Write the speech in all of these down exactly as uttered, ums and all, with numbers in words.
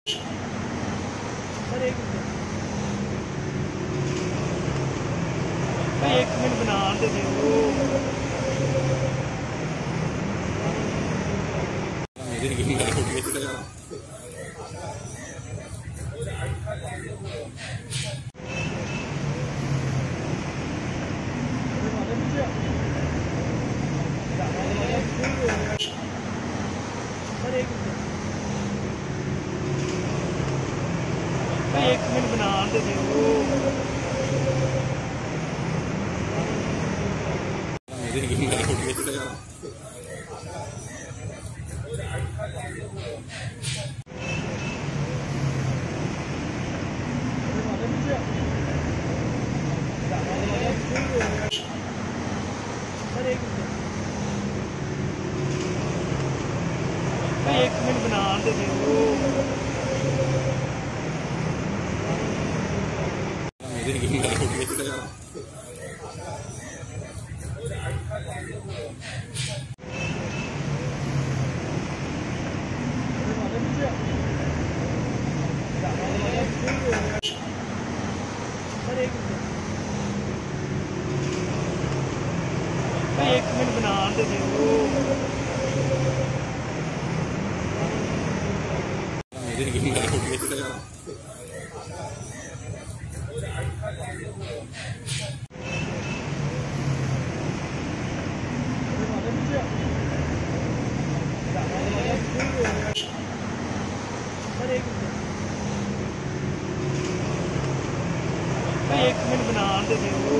سر ایک ایک منٹ بنا دے ایک منٹ بنا دے ایک منٹ بنا دے ایک منٹ بنا دے ایک منٹ بنا دے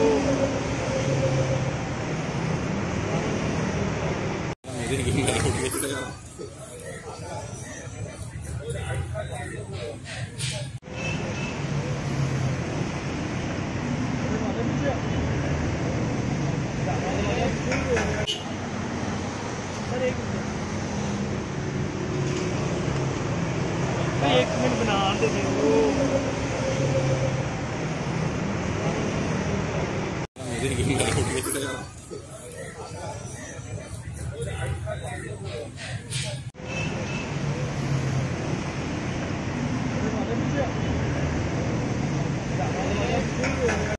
میرے ایک منٹ بنا دے میرے